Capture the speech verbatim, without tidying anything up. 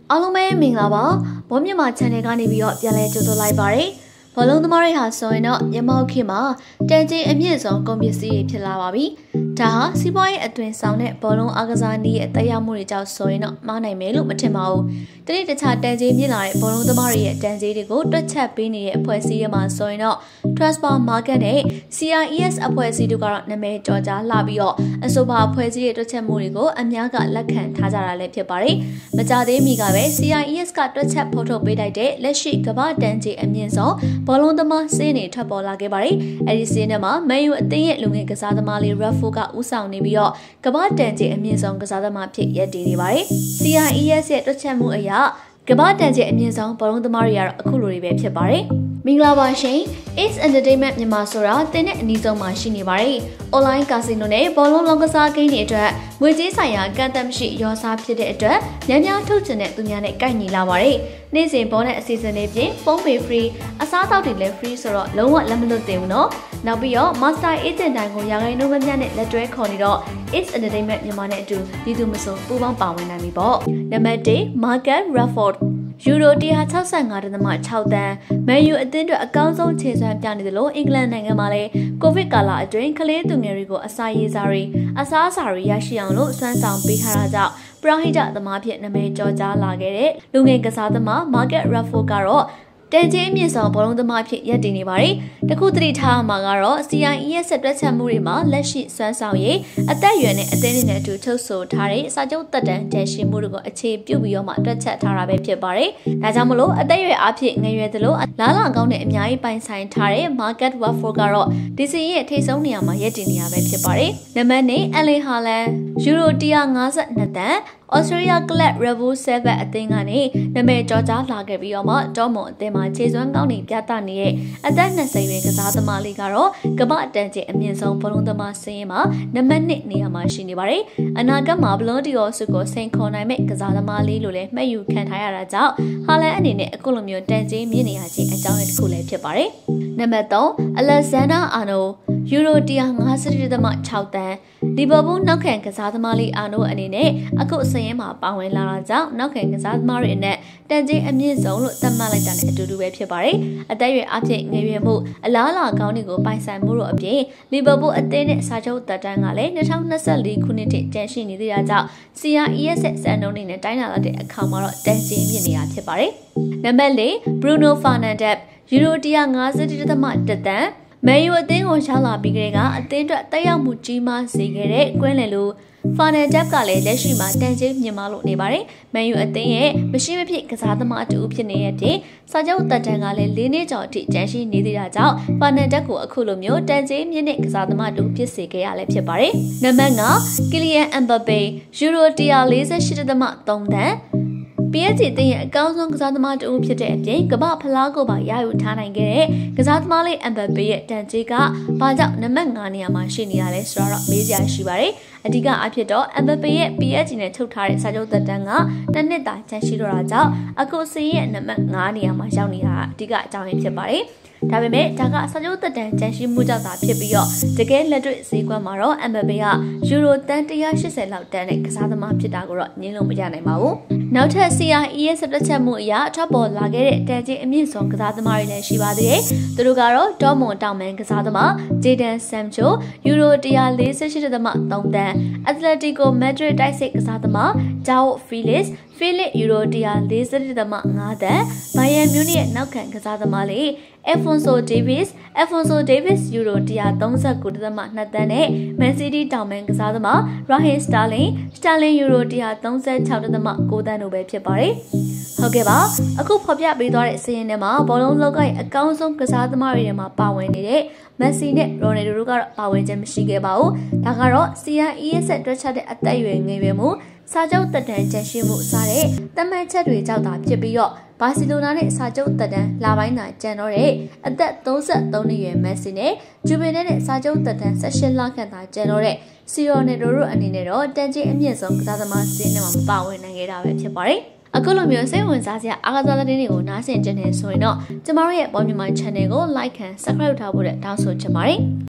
အားလုံးပဲမင်္ဂလာပါဘောမြမ channel ကနေပြီးတော့ပြန်လဲကြိုဆိုလိုက်ပါတယ်ဘောလုံးသမားတွေဟာဆိုရင်တော့ရမောက်ခေတ်မှာတန်ချိန်အမြင့်ဆုံးကုန်ပစ္စည်းတွေဖြစ်လာပါပြီဒါဟာစီးပွားရေးအတွင်ဆောင်တဲ့ဘောလုံးအားကစားနည်းရဲ့တရားမှုတွေကြောင့်ဆိုရင်တော့မှားနိုင်မယ်လို့မထင်ပါဘူးတနေ့တခြားတန်ချိန်မြင့်လာတဲ့ဘောလုံးသမားတွေရဲ့တန်ချိန်တွေကိုတွက်ချက်ပေးနေတဲ့အဖွဲ့အစည်းတွေမှာဆိုရင်တော့ Transport Market နဲ့ C I E S အဖွဲ့အစည်းတို့ကတော့နာမည်ကျော်ကြားလာပြီးတော့အဆိုပါအဖွဲ့အစည်းရဲ့တွက်ချက်မှုတွေကိုအများကလက်ခံထားကြတာလည်းဖြစ်ပါတယ်မကြသေးမီကပဲ C I E S ကတွက်ချက်ဖော်ထုတ်ပေးလိုက်တဲ့လက်ရှိကမ္ဘာတန်ချိန်အမြင့်ဆုံးဘောလုံးသမားစင်းတွေထွက်ပေါ်လာခဲ့ပါတယ်အဲဒီစင်းထဲမှာမန်ယူအသင်းရဲ့လူငယ်ကစားသမားလေး Raffo ကဦးဆောင်နေပြီးတော့ကမ္ဘာတန်ချိန်အမြင့်ဆုံးကစားသမားဖြစ်ရည်တည်နေပါတယ် C I E S ရဲ့တွက်ချက်မှုအရကမ္ဘာတန်ချိန်အမြင့်ဆုံးဘောလုံးသမားတွေကတော့အခုလိုတွေပဲဖြစ်ပါတယ်မင်္ဂလာပါရှင် Ace Entertainment မြန်မာဆိုတာတင်းတဲ့အနည်းဆုံးမှာရှိနေပါတယ် Online Casino နဲ့ဘောလုံးလောင်းကစားဂိမ်းတွေအတွက်ငွေကြေးဆိုင်ရာကန့်သတ်မရှိရောစားဖြစ်တဲ့အတွက်ညံ့ညမ်းထုတ်ကျင်တဲ့သူများနဲ့ကိုက်ညီလာပါတယ်နေ့စဉ်ဘောနဲ့အစီအစဉ်တွေပြင်ဖုန်းပေ free အစားအသောက်တွေလည်း free ဆိုတော့လုံးဝလက်မလွတ်သေးဘူးเนาะနောက်ပြီးတော့ Master Agent တိုင်းကိုရာဂိမ်းနှုန်းမမြတ်နဲ့လက်တွဲခေါ်နေတော့ Ace Entertainment မြန်မာနဲ့အတူဒီသူမဆိုပူပေါင်းပါဝင်နိုင်ပြီပေါ့နံပါတ်one Marcus Rashfordယူရိုone sixty-five point six တန်းမန်ယူအသင်းအတွက်အကောင်းဆုံးခြေစွမ်းပြနေသလိုအင်္ဂလန်နိုင်ငံမှာလည်းကိုဗစ်ကာလအတွင်းကလေးသူငယ်တွေကိုအစာရေးစားတွေအစားအစာတွေရရှိအောင်လို့စွမ်းဆောင်ပေးထားတာကြောင့်ပရဟိတသမားဖြစ်နာမည်ကျော်ကြားလာခဲ့တဲ့လူငယ်ကစားသမား Marcus Rashford ကတော့တန်ချိန်အမြင့်ဆုံးဘောလုံးသမားဖြစ်ရပ်တည်နေပါတယ်။တခုတတိထားမှာကတော့ C I E S တွက်ချက်မှုတွေမှာလက်ရှိစွမ်းဆောင်ရည်အသက်အရွယ်နဲ့အသင်းတွေနဲ့အတူချုပ်ဆိုထားတဲ့စာချုပ်သက်တမ်းတန်ရှင်းမှုတွေကိုအခြေပြုပြီးတော့မှတွက်ချက်ထားတာပဲဖြစ်ပါတယ်။ဒါကြောင့်မလို့အသက်အရွယ်အဖြစ်ငယ်ရွယ်သလိုလားလာကောင်းတဲ့အများကြီးပိုင်ဆိုင်ထားတဲ့ Marcus Rashford ကတော့ဒီစီရဲ့ထိပ်ဆုံးနေရာမှာရပ်တည်နေရပဲဖြစ်ပါတယ်။နံပါတ်two အလင်ဟာလန်ယူရိုone fifty-twoတန်းAustralia Club Rebel seven အသင်းကနေနာမည်ကျော်ကြားလာခဲ့ပြီးတော့မှတော်မွန်အသင်းမှာခြေစွမ်းကောင်းနေပြသနေတဲ့အသက်twentyရွယ်ကစားသမားလေးကတော့ကမ္ဘာတန်ချိန်အမြင့်ဆုံးဘောလုံးသမားစင်းရင်မှာနံပါတ်twoနေရာမှာရှိနေပါတယ်။အနာဂတ်မှာဘလော့ဒီယောစုကိုစိန်ခေါ်နိုင်မဲ့ကစားသမားလေးလို့လည်းမှတ်ယူခံထားရတာကြောင့်ဟာလန်အနေနဲ့အခုလိုမျိုးတန်ချိန်မြင့်နေရခြင်းအကြောင်းရင်းတစ်ခုလည်းဖြစ်ပါတယ်။နံပါတ်three အလက်ဇန်ဒါအာနိုယူရိုone fifty-eight point sixတန်းလီဗာပူးနောက်ခံကစားသမားလေးအာနိုအနေနဲ့အခုစရင်မှာပါဝင်လာတာကြောင့်နောက်ခံကစားသမားတွေနဲ့တန်ချိန်အမြင့်ဆုံးလို့သတ်မှတ်လိုက်တာနဲ့အတူတူပဲဖြစ်ပါတယ်။အသက်အရွယ်အဖြစ်ငယ်ရွယ်မှုအလားအလာကောင်းတွေကိုပိုင်ဆိုင်မှုတို့အပြင်လီဗာပူးအသင်းနဲ့စာချုပ်သက်တမ်းကလည်းtwenty twenty-fourခုနှစ်ထိကျန်ရှိနေသေးတာကြောင့် C I E S စံနှုန်းတွေနဲ့တိုင်းလာတဲ့အခါမှာတော့တန်ချိန်မြင့်နေတာဖြစ်ပါတယ်။နံပါတ်four ဘရူနိုဖာနန်ဒက်ယူရိုone fifty point oneတန်းမန်ယူအသင်းကိုရောက်လာပြီးကလေးကအသင်းအတွက်တက်ရောက်မှုကြီးမားစေခဲ့တဲ့ကွင်းလယ်လိုဖာနယ်ဒက်ကလည်းလက်ရှိမှာတန်ချိန်မြင့်မားလို့နေပါတယ်။မန်ယူအသင်းရဲ့မရှိမဖြစ်ကစားသမားအတူဖြစ်နေတဲ့အပြင်စာချုပ်သက်တမ်းကလည်း၄နှစ်ကျော်အထိကျန်ရှိနေသေးတာကြောင့်ဖာနယ်ဒက်ကိုအခုလိုမျိုးတန်ချိန်မြင့်တဲ့ကစားသမားအတူဖြစ်စေခဲ့ရလည်းဖြစ်ပါတယ်။နံပါတ်fiveကီလီယန်အမ်ဘာပေယူရိုone forty-eight point threeတန်းP S G အသင်းရဲ့အကောင်းဆုံးကစားသမားတဦးဖြစ်တဲ့အပြင်ကမ္ဘာဖလားကိုပါရယူထားနိုင်ခဲ့တဲ့ကစားသမားလေးအမ်ဘပေရဲ့တန်ချိန်ကဘာကြောင့်နံပါတ်fiveနေရာမှာရှိနေရလဲဆိုတော့မေးစရာရှိပါတယ်။အဓိကအဖြစ်တော့အမ်ဘပေရဲ့ P S G နဲ့ထုတ်ထားတဲ့စာချုပ်သက်တမ်းကtwoနှစ်သာကျန်ရှိတော့တာကြောင့်အခုစီရဲ့နံပါတ်fiveနေရာမှာရောက်နေတာအဓိကအကြောင်းရင်းဖြစ်ပါတယ်။ဒါပေမဲ့ဒါကစာချုပ်သက်တမ်းကျန်ရှိမှုကြောင့်သာဖြစ်ပြီးတော့တကယ်လက်တွေ့ဈေးကွက်မှာတော့အမ်ဘပေကယူရိုသန်းone eightyလောက်တန်းတဲ့ကစားသမားဖြစ်တာကိုတော့ညှင်းလို့မရနိုင်ပါဘူး။နောက်ထပ် C I E S တွက်ချက်မှုအရထွက်ပေါ်လာခဲ့တဲ့တန်ချိန်အမြင့်ဆုံးကစားသမားတွေလည်းရှိပါသေးတယ်။သူတို့ကတော့ဒေါ်မွန်တောင်မန်ကစားသမားဂျေဒန်ဆမ်ချိုယူရိုone forty-eight point threeတန်းအက်တလက်တီကိုမက်ဒရစ်တိုက်စစ်ကစားသမားဂျာအိုဖီလစ်ဖိလစ်ယူရိုone forty-eight point fiveတန်းဘိုင်ယန်မြူးနစ်ရဲ့နောက်ခံကစားသမားလေး Alphonso Davies Alphonso Davies ယူရိုone thirty-nine point twoတန်းနဲ့ Man City တောင်မန်ကစားသမား Raheem Sterling Sterling ယူရိုone thirty-six point nineတန်းတို့ပဲဖြစ်ပါတယ်။ဟုတ်ကဲ့ပါအခုဖော်ပြပေးသွားတဲ့စာရင်းထဲမှာဘောလုံးလောကရဲ့အကောင်းဆုံးကစားသမားတွေထဲမှာပါဝင်နေတဲ့မက်ဆီနဲ့ရိုနယ်ဒိုတို့ကတော့ပါဝင်ခြင်းမရှိခဲ့ပါဘူး။ဒါကတော့ C I E S တွက်ချက်တဲ့အသက်အရွယ်ငယ်ရွယ်မှုစာချုပ်သက်တမ်းကျန်ရှိမှုစတဲ့သတ်မှတ်ချက်တွေကြောင့်သာဖြစ်ပြီးတော့ဘာစီလိုနာနဲ့စာချုပ်သက်တမ်းလာပိုင်းသာကျန်တော့တဲ့အသက်thirty-threeနှစ်ရွယ်မက်ဆီနဲ့ဂျူဗီနယ်နဲ့စာချုပ်သက်တမ်းeighteenလခန့်သာကျန်တော့တဲ့စီရိုနယ်ဒိုတို့အနေနဲ့တော့တန်ချိန်အမြင့်ဆုံးကစားသမားစင်းထဲမှာမပါဝင်နိုင်ခဲ့တာပဲဖြစ်ပါတယ်။အခုလိုမျိုးစိတ်ဝင်စားစရာအားကစားသတင်းတွေကိုနားဆင်ကြနေဆိုရင်တော့ကျမတို့ရဲ့ပေါ်မြန်မာ channel ကို like and subscribe ထားဖို့တောင်းဆိုချင်ပါတယ်။